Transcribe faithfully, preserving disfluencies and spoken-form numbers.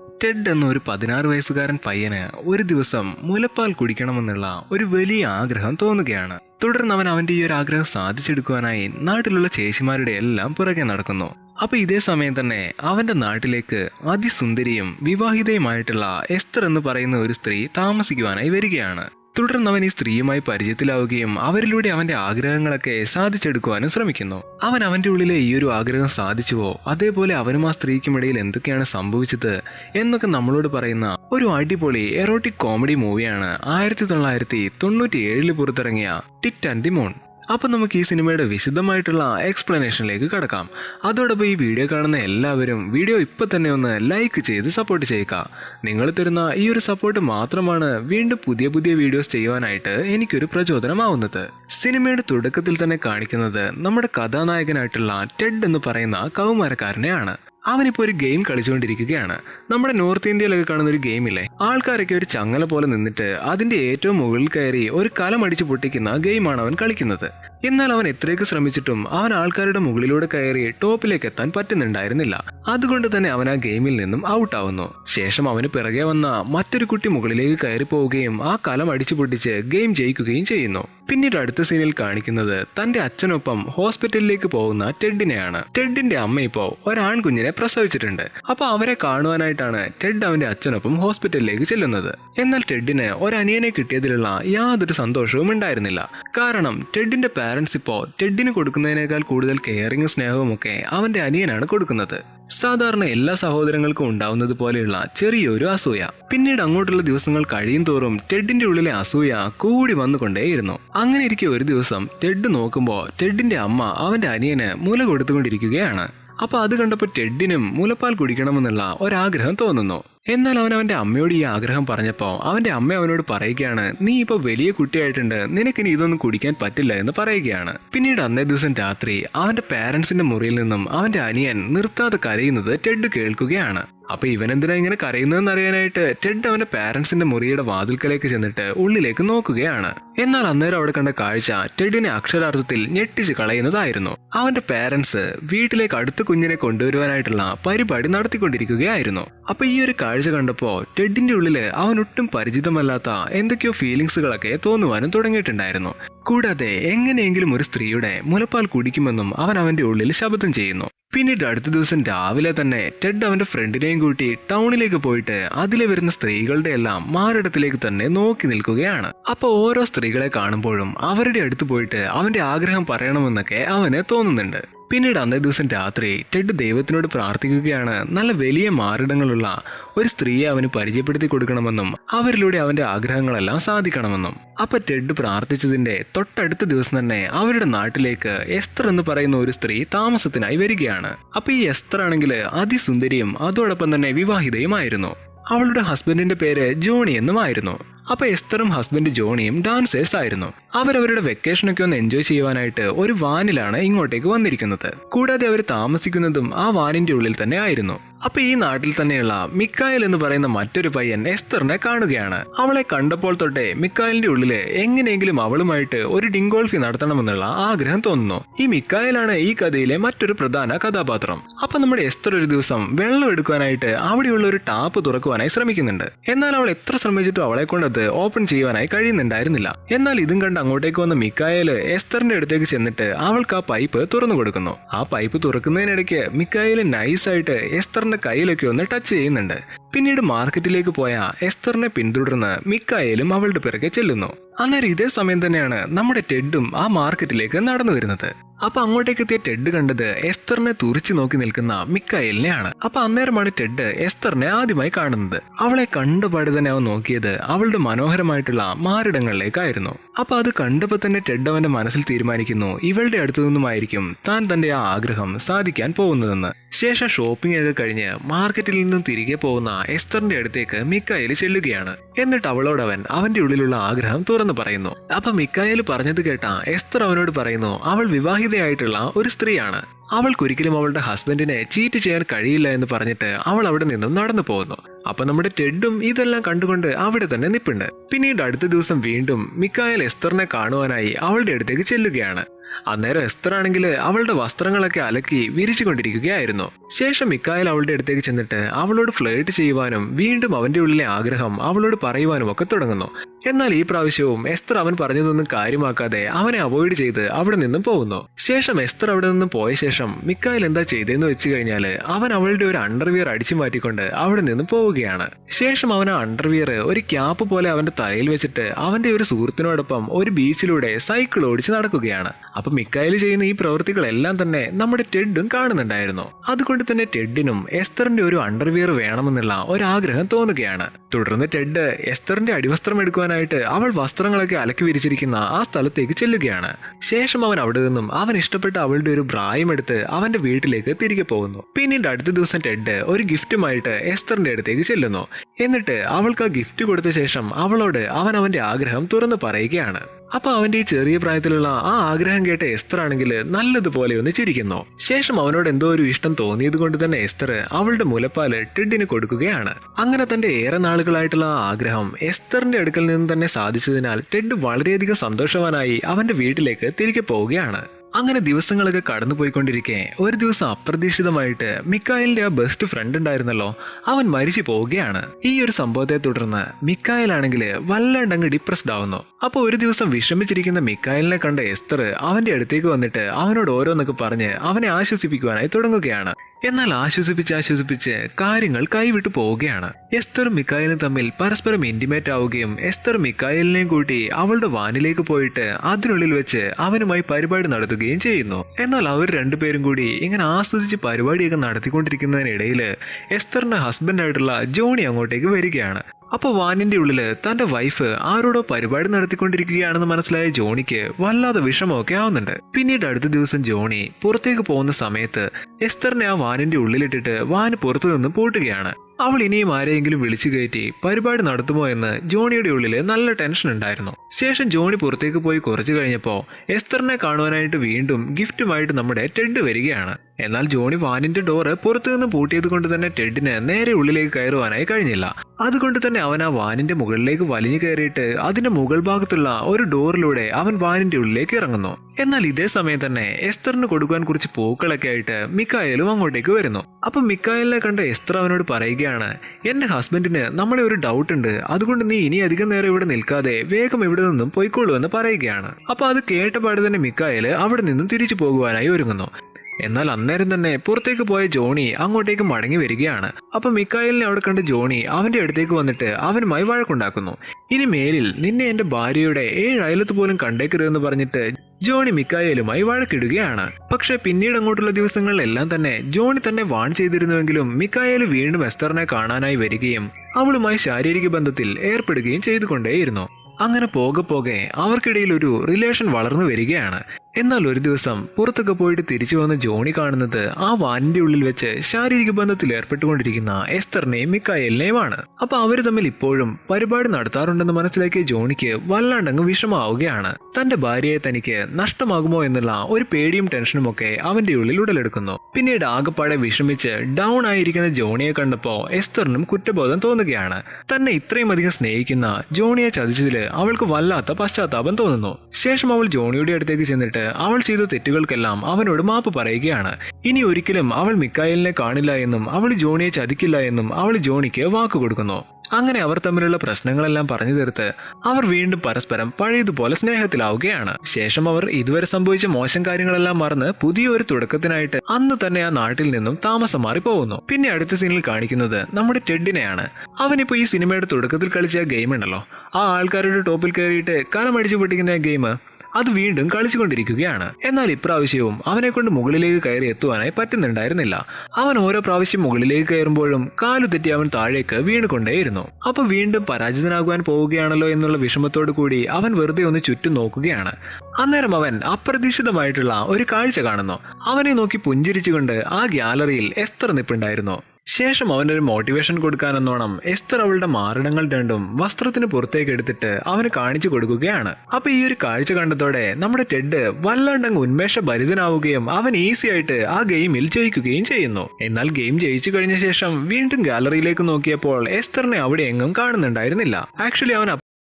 Ted എന്ന ഒരു പതിനാറ് വയസ്സുകാരൻ പയ്യന് ഒരു ദിവസം മുലപ്പാൽ കുടിക്കണമെന്നുള്ള ഒരു വലിയ ആഗ്രഹം തോന്നുകയാണ്. തുടർന്ന് അവൻ അവന്റെ ഈ ഒരു ആഗ്രഹം സാധിച്ചെടുക്കുവാനായി നാട്ടിലുള്ള ചേച്ചിമാരുടെ എല്ലാം പുറകെ നടക്കുന്നു. അപ്പൊ ഇതേ സമയം തന്നെ അവന്റെ നാട്ടിലേക്ക് അതിസുന്ദരിയും വിവാഹിതയുമായിട്ടുള്ള എസ്തർ എന്ന് പറയുന്ന ഒരു സ്ത്രീ താമസിക്കുവാനായി വരികയാണ്. തുടർന്ന് അവൻ ഈ സ്ത്രീയുമായി പരിചയത്തിലാവുകയും അവരിലൂടെ അവന്റെ ആഗ്രഹങ്ങളൊക്കെ സാധിച്ചെടുക്കുവാനും ശ്രമിക്കുന്നു. അവൻ അവന്റെ ഉള്ളിലെ ഈ ഒരു ആഗ്രഹം സാധിച്ചുവോ, അതേപോലെ അവനും ആ സ്ത്രീക്കുമിടയിൽ എന്തൊക്കെയാണ് സംഭവിച്ചത് എന്നൊക്കെ നമ്മളോട് പറയുന്ന ഒരു അടിപൊളി എറോട്ടിക് കോമഡി മൂവിയാണ് ആയിരത്തി തൊള്ളായിരത്തി തൊണ്ണൂറ്റി ഏഴില് പുറത്തിറങ്ങിയ ടിറ്റ് ആൻഡ് ദി മൂൺ. അപ്പൊ നമുക്ക് ഈ സിനിമയുടെ വിശദമായിട്ടുള്ള എക്സ്പ്ലനേഷനിലേക്ക് കടക്കാം. അതോടൊപ്പം ഈ വീഡിയോ കാണുന്ന എല്ലാവരും വീഡിയോ ഇപ്പൊ തന്നെ ഒന്ന് ലൈക്ക് ചെയ്ത് സപ്പോർട്ട് ചെയ്യുക. നിങ്ങൾ തരുന്ന ഈ ഒരു സപ്പോർട്ട് മാത്രമാണ് വീണ്ടും പുതിയ പുതിയ വീഡിയോസ് ചെയ്യുവാനായിട്ട് എനിക്കൊരു പ്രചോദനമാവുന്നത്. സിനിമയുടെ തുടക്കത്തിൽ തന്നെ കാണിക്കുന്നത് നമ്മുടെ കഥാനായകനായിട്ടുള്ള ടെഡ് എന്ന് പറയുന്ന കൗമാരക്കാരനെയാണ്. അവനിപ്പോ ഒരു ഗെയിം കളിച്ചുകൊണ്ടിരിക്കുകയാണ്. നമ്മുടെ നോർത്ത് ഇന്ത്യയിലൊക്കെ കാണുന്ന ഒരു ഗെയിമില്ലേ, ആൾക്കാരൊക്കെ ഒരു ചങ്ങല പോലെ നിന്നിട്ട് അതിന്റെ ഏറ്റവും മുകളിൽ കയറി ഒരു കലമടിച്ച് പൊട്ടിക്കുന്ന ഗെയിമാണ് അവൻ കളിക്കുന്നത്. എന്നാൽ അവൻ എത്രയൊക്കെ ശ്രമിച്ചിട്ടും അവൻ ആൾക്കാരുടെ മുകളിലൂടെ കയറി ടോപ്പിലേക്ക് എത്താൻ പറ്റുന്നുണ്ടായിരുന്നില്ല. അതുകൊണ്ട് തന്നെ അവൻ ആ ഗെയിമിൽ നിന്നും ഔട്ട് ആവുന്നു. ശേഷം അവന് പിറകെ വന്ന മറ്റൊരു കുട്ടി മുകളിലേക്ക് കയറി പോവുകയും ആ കലം അടിച്ചു പൊട്ടിച്ച് ഗെയിം ജയിക്കുകയും ചെയ്യുന്നു. പിന്നീട് അടുത്ത സീനിൽ കാണിക്കുന്നത് തന്റെ അച്ഛനൊപ്പം ഹോസ്പിറ്റലിലേക്ക് പോകുന്ന ടെഡിനെയാണ്. ടെഡിന്റെ അമ്മ ഇപ്പോ ഒരാൺകുഞ്ഞിനെ പ്രസവിച്ചിട്ടുണ്ട്. അപ്പൊ അവരെ കാണുവാനായിട്ടാണ് ടെഡ് അവന്റെ അച്ഛനൊപ്പം ഹോസ്പിറ്റലിലേക്ക് ചെല്ലുന്നത്. എന്നാൽ ടെഡിന് ഒരനിയനെ കിട്ടിയതിലുള്ള യാതൊരു സന്തോഷവും ഉണ്ടായിരുന്നില്ല. കാരണം ടെഡിന്റെ പാരന്റ്സ് ഇപ്പോ ടെഡിന് കൊടുക്കുന്നതിനേക്കാൾ കൂടുതൽ കെയറിംഗ് സ്നേഹവും ഒക്കെ അവന്റെ അനിയനാണ് കൊടുക്കുന്നത്. സാധാരണ എല്ലാ സഹോദരങ്ങൾക്കും ഉണ്ടാവുന്നത് പോലെയുള്ള ചെറിയൊരു അസൂയ. പിന്നീട് അങ്ങോട്ടുള്ള ദിവസങ്ങൾ കഴിയും തോറും ടെഡിന്റെ ഉള്ളിലെ അസൂയ കൂടി വന്നുകൊണ്ടേയിരുന്നു. അങ്ങനെ ഇരിക്കെ ഒരു ദിവസം ടെഡ് നോക്കുമ്പോ ടെഡിന്റെ അമ്മ അവന്റെ അനിയന് മുല കൊടുത്തുകൊണ്ടിരിക്കുകയാണ്. അപ്പൊ അത് കണ്ടപ്പോ ടെഡിനും മുലപ്പാൽ കുടിക്കണമെന്നുള്ള ഒരാഗ്രഹം തോന്നുന്നു. എന്നാൽ അവൻ അവന്റെ അമ്മയോട് ഈ ആഗ്രഹം പറഞ്ഞപ്പോ അവന്റെ അമ്മ അവനോട് പറയുകയാണ്, നീ ഇപ്പൊ വലിയ കുട്ടിയായിട്ടുണ്ട്, നിനക്കിനി ഇതൊന്നും കുടിക്കാൻ പറ്റില്ല എന്ന് പറയുകയാണ്. പിന്നീട് അന്നേ ദിവസം രാത്രി അവന്റെ പാരന്റ്സിന്റെ മുറിയിൽ നിന്നും അവന്റെ അനിയൻ നിർത്താതെ കരയുന്നത് ടെഡ് കേൾക്കുകയാണ്. അപ്പൊ ഇവനെന്തിനാ ഇങ്ങനെ കരയുന്നതെന്ന് അറിയാനായിട്ട് ടെഡ് അവന്റെ പാരന്റ്സിന്റെ മുറിയുടെ വാതിൽക്കലേക്ക് ചെന്നിട്ട് ഉള്ളിലേക്ക് നോക്കുകയാണ്. എന്നാൽ അന്നേരം അവിടെ കണ്ട കാഴ്ച ടെഡിനെ അക്ഷരാർത്ഥത്തിൽ ഞെട്ടിച്ച് കളയുന്നതായിരുന്നു. അവന്റെ പാരന്റ്സ് വീട്ടിലേക്ക് അടുത്ത കുഞ്ഞിനെ കൊണ്ടുവരുവാനായിട്ടുള്ള പരിപാടി നടത്തിക്കൊണ്ടിരിക്കുകയായിരുന്നു. അപ്പൊ ഈ ഒരു കാഴ്ച കണ്ടപ്പോ ടെഡിന്റെ ഉള്ളില് അവനൊട്ടും പരിചിതമല്ലാത്ത എന്തൊക്കെയോ ഫീലിങ്സുകളൊക്കെ തോന്നുവാനും തുടങ്ങിയിട്ടുണ്ടായിരുന്നു. കൂടാതെ എങ്ങനെയെങ്കിലും ഒരു സ്ത്രീയുടെ മുലപ്പാൽ കുടിക്കുമെന്നും അവൻ അവന്റെ ഉള്ളിൽ ശബ്ദം ചെയ്യുന്നു. പിന്നീട് അടുത്ത ദിവസം രാവിലെ തന്നെ ടെഡ് അവന്റെ ഫ്രണ്ടിനെയും കൂട്ടി ടൗണിലേക്ക് പോയിട്ട് അതിലെ വരുന്ന സ്ത്രീകളുടെ എല്ലാം മാറിടത്തിലേക്ക് തന്നെ നോക്കി നിൽക്കുകയാണ്. അപ്പൊ ഓരോ സ്ത്രീകളെ കാണുമ്പോഴും അവരുടെ അടുത്ത് പോയിട്ട് അവന്റെ ആഗ്രഹം പറയണമെന്നൊക്കെ അവന് തോന്നുന്നുണ്ട്. പിന്നീട് അന്നേ ദിവസം രാത്രി ടെഡ് ദൈവത്തിനോട് പ്രാർത്ഥിക്കുകയാണ് നല്ല വലിയ മാറിടങ്ങളുള്ള ഒരു സ്ത്രീയെ അവന് പരിചയപ്പെടുത്തി കൊടുക്കണമെന്നും അവരിലൂടെ അവന്റെ ആഗ്രഹങ്ങളെല്ലാം സാധിക്കണമെന്നും. അപ്പൊ ടെഡ് പ്രാർത്ഥിച്ചതിന്റെ തൊട്ടടുത്ത ദിവസം തന്നെ അവരുടെ നാട്ടിലേക്ക് എസ്തർ എന്ന് പറയുന്ന ഒരു സ്ത്രീ താമസത്തിനായി വരികയാണ്. അപ്പൊ ഈ എസ്തർ ആണെങ്കിൽ അതിസുന്ദരിയും അതോടൊപ്പം തന്നെ വിവാഹിതയുമായിരുന്നു. അവളുടെ ഹസ്ബൻഡിന്റെ പേര് ജോണി എന്നുമായിരുന്നു. അപ്പൊ എസ്തറും ഹസ്ബൻഡ് ജോണിയും ഡാൻസേഴ്സ് ആയിരുന്നു. അവരവരുടെ വെക്കേഷനൊക്കെ ഒന്ന് എൻജോയ് ചെയ്യുവാനായിട്ട് ഒരു വാനിലാണ് ഇങ്ങോട്ടേക്ക് വന്നിരിക്കുന്നത്. കൂടാതെ അവർ താമസിക്കുന്നതും ആ വാനിന്റെ ഉള്ളിൽ തന്നെ ആയിരുന്നു. അപ്പൊ ഈ നാട്ടിൽ തന്നെയുള്ള മിക്കായൽ എന്ന് പറയുന്ന മറ്റൊരു പയ്യൻ എസ്തറിനെ കാണുകയാണ്. അവളെ കണ്ടപ്പോൾ തൊട്ടേ മിക്കായലിന്റെ ഉള്ളില് എങ്ങനെയെങ്കിലും അവളുമായിട്ട് ഒരു ഡിങ്കോൾഫി നടത്തണമെന്നുള്ള ആഗ്രഹം തോന്നുന്നു. ഈ മിക്കായലാണ് ഈ കഥയിലെ മറ്റൊരു പ്രധാന കഥാപാത്രം. അപ്പൊ നമ്മുടെ എസ്തർ ഒരു ദിവസം വെള്ളം എടുക്കാനായിട്ട് അവിടെയുള്ള ഒരു ടാപ്പ് തുറക്കുവാനായി ശ്രമിക്കുന്നുണ്ട്. എന്നാൽ അവൾ എത്ര ശ്രമിച്ചിട്ടും അവളെ കൊണ്ടത് ഓപ്പൺ ചെയ്യുവാനായി കഴിയുന്നുണ്ടായിരുന്നില്ല. എന്നാൽ ഇതും കണ്ട് അങ്ങോട്ടേക്ക് വന്ന മിക്കായല് എസ്തറിന്റെ അടുത്തേക്ക് ചെന്നിട്ട് അവൾക്ക് ആ പൈപ്പ് തുറന്നു കൊടുക്കുന്നു. ആ പൈപ്പ് തുറക്കുന്നതിനിടയ്ക്ക് മിക്കായല് നൈസായിട്ട് എസ്തറിന്റെ കയ്യിലൊക്കെ ഒന്ന് ടച്ച് ചെയ്യുന്നുണ്ട്. പിന്നീട് മാർക്കറ്റിലേക്ക് പോയ എസ്തറിനെ പിന്തുടർന്ന് മിക്കായലും അവളുടെ പിറകെ ചെല്ലുന്നു. അന്നേരം ഇതേ സമയം തന്നെയാണ് നമ്മുടെ ടെഡും ആ മാർക്കറ്റിലേക്ക് നടന്നു വരുന്നത്. അപ്പൊ അങ്ങോട്ടേക്ക് എത്തിയ ടെഡ് കണ്ടത് എസ്തറിനെ തുറിച്ചു നോക്കി നിൽക്കുന്ന മിക്കായലിനെയാണ്. അപ്പൊ അന്നേരമാണ് ടെഡ് എസ്തറിനെ ആദ്യമായി കാണുന്നത്. അവളെ കണ്ടപാട് തന്നെ അവൻ നോക്കിയത് അവളുടെ മനോഹരമായിട്ടുള്ള മാറിടങ്ങളിലേക്കായിരുന്നു. അപ്പൊ അത് കണ്ടപ്പോ തന്നെ ടെഡ് അവന്റെ മനസ്സിൽ തീരുമാനിക്കുന്നു ഇവളുടെ അടുത്തു നിന്നുമായിരിക്കും താൻ തന്റെ ആ ആഗ്രഹം സാധിക്കാൻ പോകുന്നതെന്ന്. ശേഷം ഷോപ്പിംഗ് ഒക്കെ കഴിഞ്ഞ് മാർക്കറ്റിൽ നിന്നും തിരികെ പോകുന്ന എസ്തറിന്റെ അടുത്തേക്ക് മിക്കായൽ ചെല്ലുകയാണ്. എന്നിട്ട് അവളോടവൻ അവന്റെ ഉള്ളിലുള്ള ആഗ്രഹം തുറന്നു പറയുന്നു. അപ്പൊ മിക്കായൽ പറഞ്ഞത് കേട്ട എസ്തർ അവനോട് പറയുന്നു അവൾ വിവാഹിതയായിട്ടുള്ള ഒരു സ്ത്രീയാണ്. അവൾക്കൊരിക്കലും അവളുടെ ഹസ്ബൻഡിനെ ചീറ്റ് ചെയ്യാൻ കഴിയില്ല എന്ന് പറഞ്ഞിട്ട് അവൾ അവിടെ നിന്നും നടന്നു പോകുന്നു. അപ്പൊ നമ്മുടെ ടെഡും ഇതെല്ലാം കണ്ടുകൊണ്ട് അവിടെ തന്നെ നിൽപ്പുണ്ട്. പിന്നീട് അടുത്ത ദിവസം വീണ്ടും മിക്കായൽ എസ്തറിനെ കാണുവാനായി അവളുടെ അടുത്തേക്ക് ചെല്ലുകയാണ്. അന്നേരം എസ്തർ ആണെങ്കിൽ അവളുടെ വസ്ത്രങ്ങളൊക്കെ അലക്കി വിരിച്ചു കൊണ്ടിരിക്കുകയായിരുന്നു. ശേഷം മിക്കായേൽ അവളുടെ അടുത്തേക്ക് ചെന്നിട്ട് അവളോട് ഫ്ലേർട്ട് ചെയ്യുവാനും വീണ്ടും അവന്റെ ഉള്ളിലെ ആഗ്രഹം അവളോട് പറയുവാനും ഒക്കെ തുടങ്ങുന്നു. എന്നാൽ ഈ പ്രാവശ്യവും എസ്തർ അവൻ പറഞ്ഞതൊന്നും കാര്യമാക്കാതെ അവനെ അവോയ്ഡ് ചെയ്ത് അവിടെ നിന്നും പോകുന്നു. ശേഷം എസ്തർ അവിടെ നിന്നും പോയ ശേഷം മിക്കായേൽ എന്താ ചെയ്തതെന്ന് വെച്ച് കഴിഞ്ഞാല് അവൻ അവളുടെ ഒരു അണ്ടർവിയർ അടിച്ചു മാറ്റിക്കൊണ്ട് അവിടെ നിന്നും പോവുകയാണ്. ശേഷം അവൻ ആ അണ്ടർവിയർ ഒരു ക്യാപ്പ് പോലെ അവന്റെ തലയിൽ വെച്ചിട്ട് അവന്റെ ഒരു സുഹൃത്തിനോടൊപ്പം ഒരു ബീച്ചിലൂടെ സൈക്കിൾ ഓടിച്ച് നടക്കുകയാണ്. അപ്പൊ മിക്കായേൽ ചെയ്യുന്ന ഈ പ്രവൃത്തികളെല്ലാം തന്നെ നമ്മുടെ ടെഡും കാണുന്നുണ്ടായിരുന്നു. അതുകൊണ്ട് തന്നെ ടെഡിനും എസ്തറിന്റെ ഒരു അണ്ടർവിയർ വേണമെന്നുള്ള ഒരാഗ്രഹം തോന്നുകയാണ്. തുടർന്ന് ടെഡ് എസ്തറിന്റെ അടിവസ്ത്രം എടുക്കുവാനായിട്ട് അവൾ വസ്ത്രങ്ങളൊക്കെ അലക്കി വിരിച്ചിരിക്കുന്ന ആ സ്ഥലത്തേക്ക് ചെല്ലുകയാണ്. ശേഷം അവൻ അവിടെ നിന്നും അവൻ ഇഷ്ടപ്പെട്ട അവളുടെ ഒരു ബ്രായും എടുത്ത് അവന്റെ വീട്ടിലേക്ക് തിരികെ പോകുന്നു. പിന്നീട് അടുത്ത ദിവസം ടെഡ് ഒരു ഗിഫ്റ്റുമായിട്ട് എസ്തറിന്റെ അടുത്തേക്ക് ചെല്ലുന്നു. എന്നിട്ട് അവൾക്ക് ആ ഗിഫ്റ്റ് കൊടുത്ത ശേഷം അവളോട് അവൻ അവന്റെ ആഗ്രഹം തുറന്നു പറയുകയാണ്. അപ്പൊ അവന്റെ ഈ ചെറിയ പ്രായത്തിലുള്ള ആ ആഗ്രഹം കേട്ട എസ്തർ ആണെങ്കിൽ നല്ലതുപോലെ ഒന്ന് ചിരിക്കുന്നു. ശേഷം അവനോട് എന്തോ ഒരു ഇഷ്ടം തോന്നിയത് കൊണ്ട് തന്നെ എസ്തർ അവളുടെ മുലപ്പാല് ടെഡിന് കൊടുക്കുകയാണ്. അങ്ങനെ തന്റെ ഏറെ നാളുകളായിട്ടുള്ള ആ ആഗ്രഹം എസ്തറിന്റെ അടുക്കൽ നിന്ന് തന്നെ സാധിച്ചതിനാൽ ടെഡ് വളരെയധികം സന്തോഷവാനായി അവന്റെ വീട്ടിലേക്ക് തിരികെ പോവുകയാണ്. അങ്ങനെ ദിവസങ്ങളൊക്കെ കടന്നു പോയിക്കൊണ്ടിരിക്കെ ഒരു ദിവസം അപ്രതീക്ഷിതമായിട്ട് മിക്കായേലിന്റെ ആ ബെസ്റ്റ് ഫ്രണ്ട് ഉണ്ടായിരുന്നല്ലോ, അവൻ മരിച്ചു പോവുകയാണ്. ഈ ഒരു സംഭവത്തെ തുടർന്ന് മിക്കായേലാണെങ്കിൽ വല്ലാണ്ട് അങ്ങ് ഡിപ്രസ്ഡ് ആവുന്നു. അപ്പൊ ഒരു ദിവസം വിഷമിച്ചിരിക്കുന്ന മിക്കായേലിനെ കണ്ട എസ്തർ അവന്റെ അടുത്തേക്ക് വന്നിട്ട് അവനോട് ഓരോന്നൊക്കെ പറഞ്ഞ് അവനെ ആശ്വസിപ്പിക്കുവാനായി തുടങ്ങുകയാണ്. എന്നാൽ ആശ്വസിപ്പിച്ച് ആശ്വസിപ്പിച്ച് കാര്യങ്ങൾ കൈവിട്ടു പോവുകയാണ്. എസ്തറും മിക്കായേലും തമ്മിൽ പരസ്പരം ഇന്റിമേറ്റ് ആവുകയും എസ്തർ മിക്കായേലിനെയും കൂട്ടി അവളുടെ വാനിലേക്ക് പോയിട്ട് അതിനുള്ളിൽ വെച്ച് അവനുമായി പരിപാടി നടത്തുകയും ചെയ്യുന്നു. എന്നാൽ അവർ രണ്ടുപേരും കൂടി ഇങ്ങനെ ആസ്വദിച്ച് പരിപാടിയൊക്കെ നടത്തിക്കൊണ്ടിരിക്കുന്നതിനിടയിൽ എസ്തറിന്റെ ഹസ്ബൻഡായിട്ടുള്ള ജോണി അങ്ങോട്ടേക്ക് വരികയാണ്. അപ്പൊ വാനിന്റെ ഉള്ളില് തന്റെ വൈഫ് ആരോടോ പരിപാടി നടത്തിക്കൊണ്ടിരിക്കുകയാണെന്ന് മനസ്സിലായ ജോണിക്ക് വല്ലാതെ വിഷമമൊക്കെ ആവുന്നുണ്ട്. പിന്നീട് അടുത്ത ദിവസം ജോണി പുറത്തേക്ക് പോകുന്ന സമയത്ത് എസ്തറിനെ ആ വാനിന്റെ ഉള്ളിലിട്ടിട്ട് വാന് പുറത്തു നിന്ന് പൂട്ടുകയാണ്. അവൾ ഇനിയും ആരെയെങ്കിലും വിളിച്ചു കയറ്റി പരിപാടി നടത്തുമോ എന്ന് ജോണിയുടെ ഉള്ളിൽ നല്ല ടെൻഷൻ ഉണ്ടായിരുന്നു. ശേഷം ജോണി പുറത്തേക്ക് പോയി കുറച്ചു കഴിഞ്ഞപ്പോ എസ്തറിനെ കാണുവാനായിട്ട് വീണ്ടും ഗിഫ്റ്റുമായിട്ട് നമ്മുടെ ടെഡ് വരികയാണ്. എന്നാൽ ജോണി വാനിന്റെ ഡോറ് പുറത്തു നിന്ന് പൂട്ടിയത് കൊണ്ട് തന്നെ ടെഡിന് നേരെ ഉള്ളിലേക്ക് കയറുവാനായി കഴിഞ്ഞില്ല. അതുകൊണ്ട് തന്നെ അവൻ ആ വാനിന്റെ മുകളിലേക്ക് വലിഞ്ഞു കയറിയിട്ട് അതിന്റെ മുകൾ ഭാഗത്തുള്ള ഒരു ഡോറിലൂടെ അവൻ വാനിന്റെ ഉള്ളിലേക്ക് ഇറങ്ങുന്നു. എന്നാൽ ഇതേ സമയം തന്നെ എസ്തറിന് കൊടുക്കാൻ കുറച്ച് പൂക്കളൊക്കെ ആയിട്ട് മിക്കായേലും അങ്ങോട്ടേക്ക് വരുന്നു. അപ്പൊ മിക്കായേലിനെ കണ്ട എസ്തർ അവനോട് പറയുകയാണ്, എന്റെ ഹസ്ബൻഡിന് നമ്മളെ ഒരു ഡൗട്ട് ഉണ്ട്, അതുകൊണ്ട് നീ ഇനി അധികം നേരം ഇവിടെ നിൽക്കാതെ വേഗം ഇവിടെ നിന്നും പോയിക്കോളൂ എന്ന് പറയുകയാണ്. അപ്പൊ അത് കേട്ടപാട് തന്നെ മിക്കായേല് അവിടെ നിന്നും തിരിച്ചു പോകുവാനായി ഒരുങ്ങുന്നു. എന്നാൽ അന്നേരം തന്നെ പുറത്തേക്ക് പോയ ജോണി അങ്ങോട്ടേക്ക് മടങ്ങി വരികയാണ്. അപ്പൊ മിക്കായേലിനെ അവിടെ കണ്ട് ജോണി അവന്റെ അടുത്തേക്ക് വന്നിട്ട് അവനുമായി വഴക്കുണ്ടാക്കുന്നു. ഇനി മേലിൽ നിന്നെ എന്റെ ഭാര്യയുടെ ഏഴ് അയലത്ത് പോലും കണ്ടേക്കരുതെന്ന് പറഞ്ഞിട്ട് ജോണി മിക്കായേലുമായി വഴക്കിടുകയാണ്. പക്ഷെ പിന്നീട് അങ്ങോട്ടുള്ള ദിവസങ്ങളിലെല്ലാം തന്നെ ജോണി തന്നെ വാൺ ചെയ്തിരുന്നുവെങ്കിലും മിക്കായേല് വീണ്ടും എസ്തറിനെ കാണാനായി വരികയും അവളുമായി ശാരീരിക ബന്ധത്തിൽ ഏർപ്പെടുകയും ചെയ്തുകൊണ്ടേയിരുന്നു. അങ്ങനെ പോകെ പോകെ അവർക്കിടയിൽ ഒരു റിലേഷൻ വളർന്നു വരികയാണ്. എന്നാൽ ഒരു ദിവസം പുറത്തൊക്കെ പോയിട്ട് തിരിച്ചു വന്ന ജോണി കാണുന്നത് ആ വാനിന്റെ ഉള്ളിൽ വെച്ച് ശാരീരിക ബന്ധത്തിൽ ഏർപ്പെട്ടുകൊണ്ടിരിക്കുന്ന എസ്തറിനെയും മിക്കായേലിനെയുമാണ്. അപ്പൊ അവര് തമ്മിൽ ഇപ്പോഴും പരിപാടി നടത്താറുണ്ടെന്ന് മനസ്സിലാക്കിയ ജോണിക്ക് വല്ലാണ്ടങ്ങ് വിഷമാവുകയാണ്. തന്റെ ഭാര്യയെ തനിക്ക് നഷ്ടമാകുമോ എന്നുള്ള ഒരു പേടിയും ടെൻഷനും ഒക്കെ അവന്റെ ഉള്ളിൽ ഉടലെടുക്കുന്നു. പിന്നീട് ആകെപ്പാടെ വിഷമിച്ച് ഡൗൺ ആയിരിക്കുന്ന ജോണിയെ കണ്ടപ്പോ എസ്തറിനും കുറ്റബോധം തോന്നുകയാണ്. തന്നെ ഇത്രയും അധികം സ്നേഹിക്കുന്ന ജോണിയെ ചതിച്ചതില് അവൾക്ക് വല്ലാത്ത പശ്ചാത്താപം തോന്നുന്നു. ശേഷം അവൾ ജോണിയുടെ അടുത്തേക്ക് ചെന്നിട്ട് അവൾ ചെയ്ത തെറ്റുകൾക്കെല്ലാം അവനോട് മാപ്പ് പറയുകയാണ്. ഇനി ഒരിക്കലും അവൾ മിക്കായേലിനെ കാണില്ല എന്നും അവൾ ജോണിയെ ചതിക്കില്ല എന്നും അവൾ ജോണിക്ക് വാക്ക് കൊടുക്കുന്നു. അങ്ങനെ അവർ തമ്മിലുള്ള പ്രശ്നങ്ങളെല്ലാം പറഞ്ഞു തീർത്ത് അവർ വീണ്ടും പരസ്പരം പഴയതുപോലെ സ്നേഹത്തിലാവുകയാണ്. ശേഷം അവർ ഇതുവരെ സംഭവിച്ച മോശം കാര്യങ്ങളെല്ലാം മറന്ന് പുതിയൊരു തുടക്കത്തിനായിട്ട് അന്ന് തന്നെ ആ നാട്ടിൽ നിന്നും താമസം മാറി പോകുന്നു. പിന്നെ അടുത്ത സീനിൽ കാണിക്കുന്നത് നമ്മുടെ ടെഡിനെയാണ്. അവനിപ്പോ ഈ സിനിമയുടെ തുടക്കത്തിൽ കളിച്ച ഗെയിം ഉണ്ടല്ലോ, ആ ആൾക്കാരുടെ ടോപ്പിൽ കയറിയിട്ട് കലമടിച്ചു പൊട്ടിക്കുന്ന ഗെയിം, അത് വീണ്ടും കളിച്ചുകൊണ്ടിരിക്കുകയാണ്. എന്നാൽ ഇപ്രാവശ്യവും അവനെ കൊണ്ട് മുകളിലേക്ക് കയറി എത്തുവാനായി പറ്റുന്നുണ്ടായിരുന്നില്ല. അവൻ ഓരോ പ്രാവശ്യം മുകളിലേക്ക് കയറുമ്പോഴും കാലു തെറ്റി അവൻ താഴേക്ക് വീണുകൊണ്ടേയിരുന്നു. അപ്പൊ വീണ്ടും പരാജിതനാകുവാൻ പോവുകയാണല്ലോ എന്നുള്ള വിഷമത്തോടു കൂടി അവൻ വെറുതെ ഒന്ന് ചുറ്റും നോക്കുകയാണ്. അന്നേരം അവൻ അപ്രതീക്ഷിതമായിട്ടുള്ള ഒരു കാഴ്ച കാണുന്നു. അവനെ നോക്കി പുഞ്ചിരിച്ചുകൊണ്ട് ആ ഗ്യാലറിയിൽ എസ്തർ നിൽപ്പുണ്ടായിരുന്നു. ശേഷം അവനൊരു മോട്ടിവേഷൻ കൊടുക്കാനെന്നോണം എസ്തർ അവളുടെ മാറിടങ്ങൾ രണ്ടും വസ്ത്രത്തിന് പുറത്തേക്ക് എടുത്തിട്ട് അവന് കാണിച്ചു കൊടുക്കുകയാണ്. അപ്പൊ ഈ ഒരു കാഴ്ച കണ്ടതോടെ നമ്മുടെ ടെഡ് വല്ലാണ്ടങ്ങ് ഉന്മേഷഭരിതനാവുകയും അവൻ ഈസി ആയിട്ട് ആ ഗെയിമിൽ ജയിക്കുകയും ചെയ്യുന്നു. എന്നാൽ ഗെയിം ജയിച്ചു കഴിഞ്ഞ ശേഷം വീണ്ടും ഗാലറിയിലേക്ക് നോക്കിയപ്പോൾ എസ്തറിനെ അവിടെ എങ്ങും കാണുന്നുണ്ടായിരുന്നില്ല. ആക്ച്വലി അവൻ